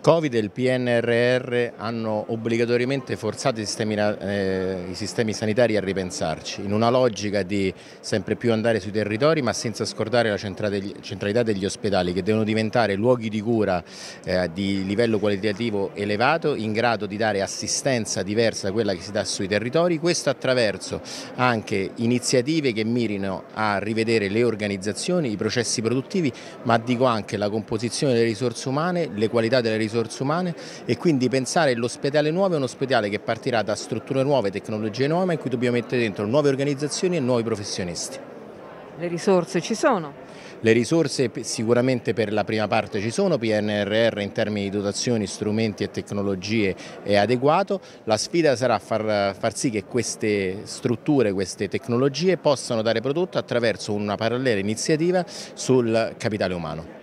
Covid e il PNRR hanno obbligatoriamente forzato i sistemi sanitari a ripensarci, in una logica di sempre più andare sui territori, ma senza scordare la centralità degli ospedali, che devono diventare luoghi di cura di livello qualitativo elevato, in grado di dare assistenza diversa da quella che si dà sui territori, questo attraverso anche iniziative che mirino a rivedere le organizzazioni, i processi produttivi, ma dico anche la composizione delle risorse umane, le qualità delle risorse umane, e quindi pensare l'ospedale nuovo è un ospedale che partirà da strutture nuove, tecnologie nuove, in cui dobbiamo mettere dentro nuove organizzazioni e nuovi professionisti. Le risorse ci sono? Le risorse sicuramente per la prima parte ci sono, PNRR in termini di dotazioni, strumenti e tecnologie è adeguato, la sfida sarà far sì che queste strutture, queste tecnologie possano dare prodotto attraverso una parallela iniziativa sul capitale umano.